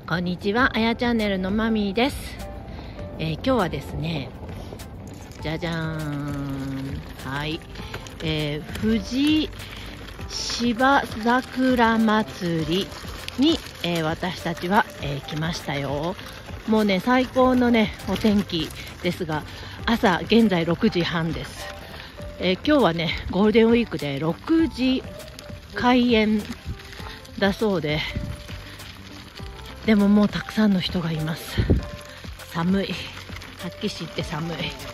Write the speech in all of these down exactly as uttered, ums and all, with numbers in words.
こんにちは、あやチャンネルのマミーです。えー、今日はですね、じゃじゃーん、はい、えー、富士芝桜祭りに、えー、私たちは、えー、来ましたよ。もうね、最高のね、お天気ですが、朝現在ろくじはんです。えー、今日はね、ゴールデンウィークでろくじ開園だそうで、でももうたくさんの人がいます。寒い、はっきり言って寒い。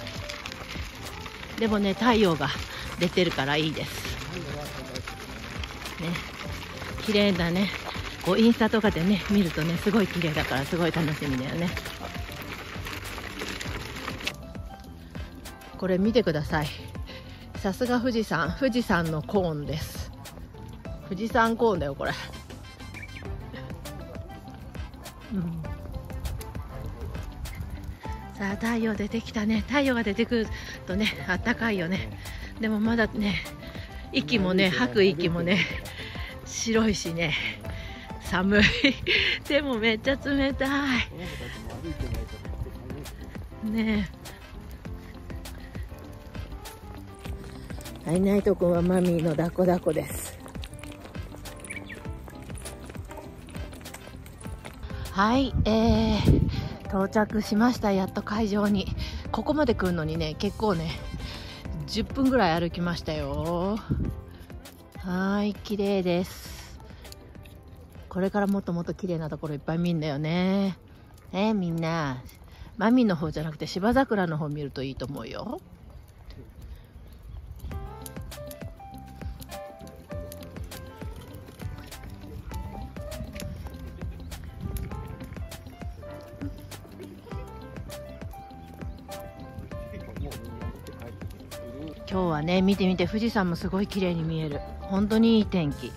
でもね、太陽が出てるからいいですね。綺麗だね。こうインスタとかでね見るとね、すごい綺麗だからすごい楽しみだよね。これ見てください。さすが富士山、富士山のコーンです。富士山コーンだよこれ。うん、さあ太陽出てきたね。太陽が出てくるとね、あったかいよね。でもまだね、息もね、吐く息もね、白いしね、寒い。でもめっちゃ冷たいね。え、はい、ナイト君はマミーの抱っこ抱っこです。はい、えー、到着しました。やっと会場に。ここまで来るのにね、結構ねじゅっぷんぐらい歩きましたよ。はい、綺麗です。これからもっともっと綺麗なところいっぱい見るんだよね。えー、みんなマミの方じゃなくて芝桜の方見るといいと思うよ。今日はね、見て見て、富士山もすごい綺麗に見える。本当にいい天気。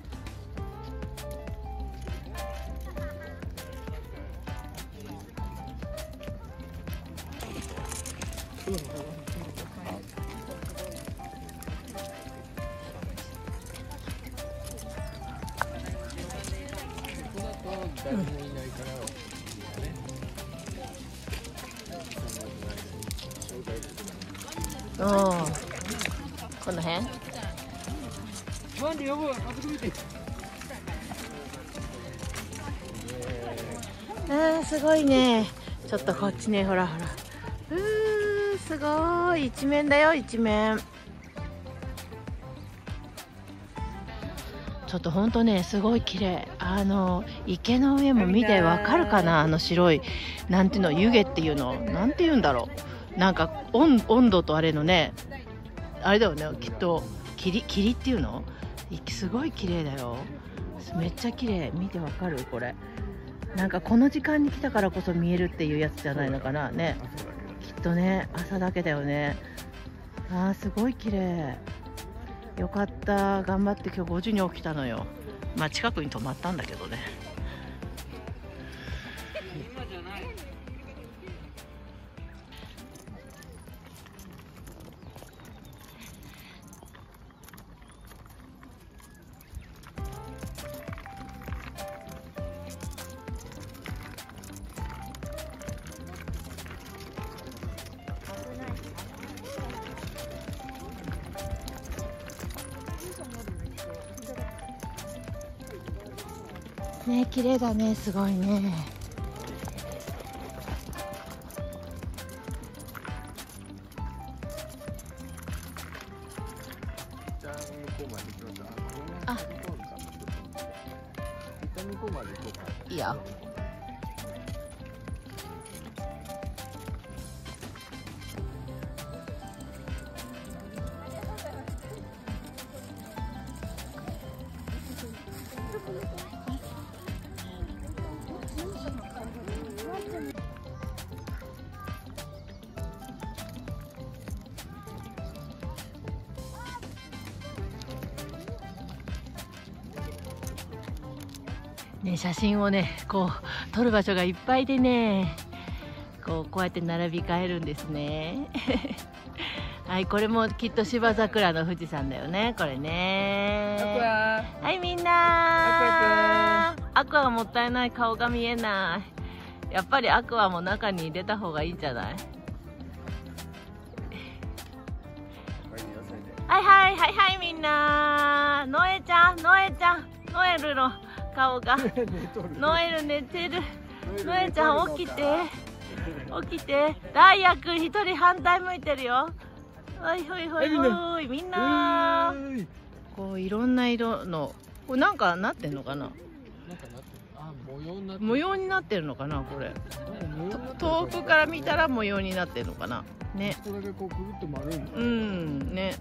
うん、おー、この辺。あー、すごいね。ちょっとこっちね、ほらほら。うー、すごい一面だよ、一面。ちょっとほんとね、すごい綺麗。あの池の上も見てわかるかな、あの白い、なんていうの、湯気っていうの、なんていうんだろう。なんか 温, 温度とあれのね、あれだよね、きっと霧、霧っていうの、すごい綺麗だよ。めっちゃ綺麗。見てわかるこれ。なんかこの時間に来たからこそ見えるっていうやつじゃないのかなね。きっとね、朝だけだよね。あー、すごい綺麗。よかった、頑張って今日ごじに起きたのよ。まあ近くに泊まったんだけどね。ね、綺麗だね、すごいね。あ、いいよ。ね、写真をね、こう撮る場所がいっぱいでね、こうこうやって並び替えるんですね。はい、これもきっと芝桜の富士山だよね、これね。はい、みんなー。 アクアがもったいない、顔が見えない。やっぱりアクアも中に入れた方がいいんじゃない？はいはいはいはい、みんna。ノエちゃん、ノエちゃん、ノエルの顔が。ノエル寝てる。ノエちゃん起きて。起きて。ダイヤくん一人反対向いてるよ。ほいほいほいほい、みんな。こういろんな色の、これなんかなってんのかな。模様になってるのかな、これ。遠くから見たら模様になってるのかな。ね。 これでこうくぐって丸いんだ。 うん、ね。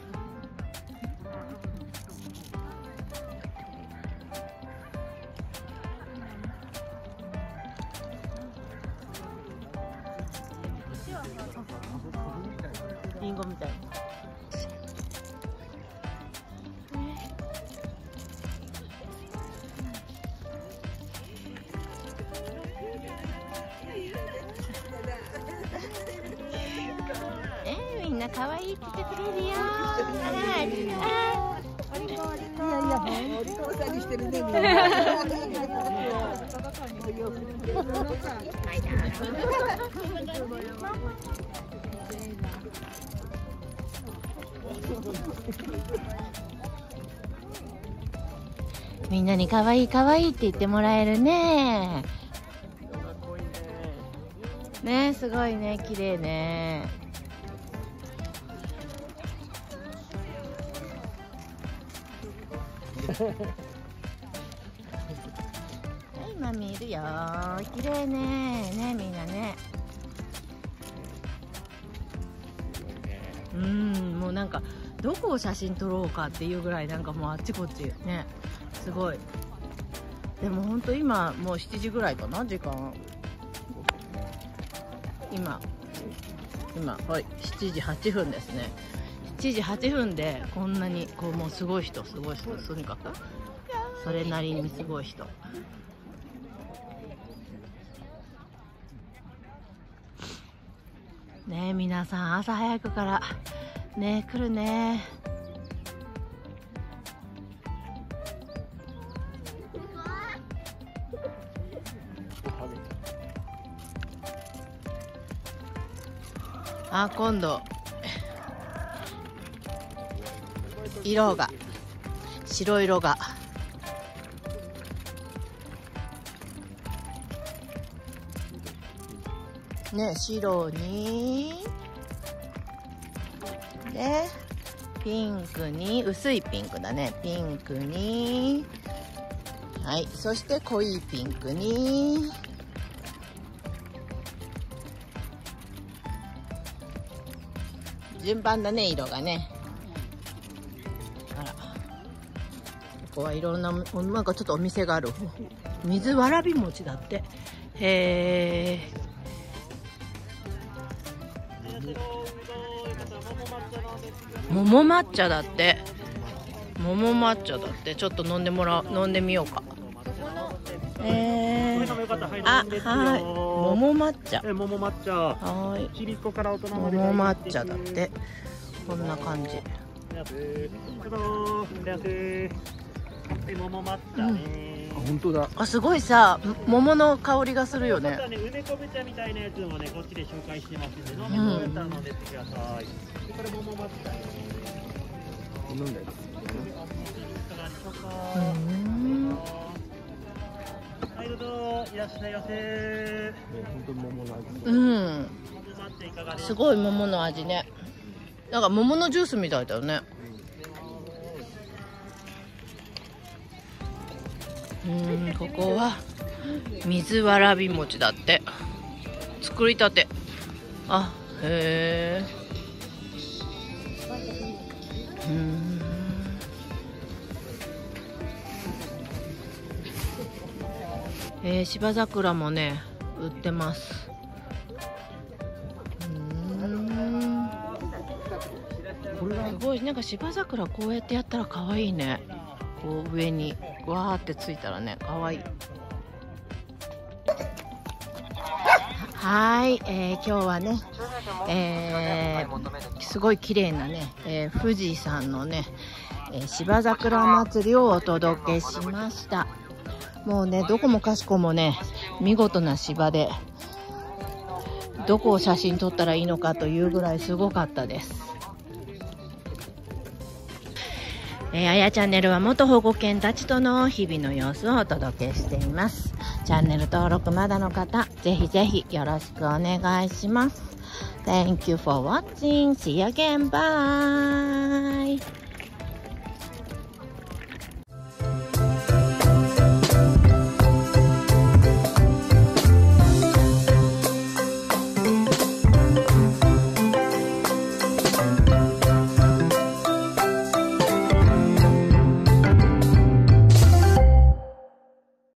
リンゴみたいな。えー、みんな可愛い来てくれるよ。はい。いやいや、お父さんにしてるね。 みんなに可愛い可愛いって言ってもらえるね。ね、すごいね、綺麗ね。はい、マミいるよ。綺麗ね。ね、みんなね。うん、もうなんかどこを写真撮ろうかっていうぐらい、なんかもうあっちこっちね、すごい。でも本当今もうしちじぐらいかな、時間。今今はいしちじはっぷんですね。しちじはっぷんでこんなにこう、もうすごい人すごい人、とにかくそれなりにすごい人。ねえ、皆さん朝早くからね来るね。あ、今度色が白色がね、白にでピンクに、薄いピンクだね、ピンクに、はい、そして濃いピンクに、順番だね、色がね。あら、ここはいろんな、なんかちょっとお店がある。水わらび餅だって。へえ。桃抹茶だって。桃抹茶だって。ちょっと飲んでもらう、飲んでみようか。えー、あ、はい、桃抹茶。 え、桃抹茶。 はい。 ちびっこから大人まで。 桃抹茶だって。こんな感じ。 桃抹茶ね。あ、本当だ。 あ、すごいさ、桃の香りがするよね。 梅昆布茶みたいなやつもね、こっちで紹介してますんで、飲み物やったら飲んでってください。これ桃抹茶。飲んだよ。はい、どうぞ、いらっしゃいませ。本当に桃の味。 うん。すごい桃の味ね。なんか桃のジュースみたいだよね。うん、ここは水わらび餅だって。作りたて。あ、へえ。うん。えー、芝桜もね売ってます。うん、すごい、なんか芝桜こうやってやったら可愛いね。こう上にわーってついたらね、可愛い。はい、えー、今日はね、えー、すごい綺麗なね、えー、富士山のね、えー、芝桜祭りをお届けしました。 もうね、どこもかしこもね、見事な芝で、どこを写真撮ったらいいのかというぐらいすごかったです。えー、あやチャンネルは元保護犬たちとの日々の様子をお届けしています。チャンネル登録まだの方、ぜひぜひよろしくお願いします。Thank you for watching. See you again. Bye.